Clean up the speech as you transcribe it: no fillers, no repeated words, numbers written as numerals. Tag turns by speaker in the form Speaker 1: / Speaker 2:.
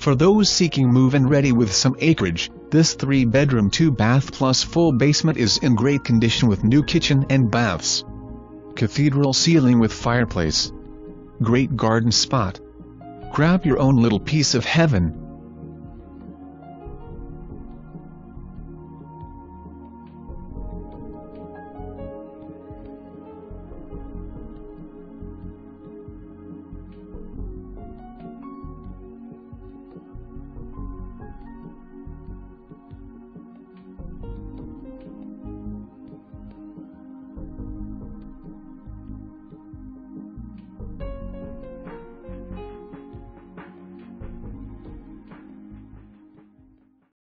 Speaker 1: For those seeking move-in ready with some acreage, this 3-bedroom 2-bath plus full basement is in great condition with new kitchen and baths. Cathedral ceiling with fireplace. Great garden spot. Grab your own little piece of heaven.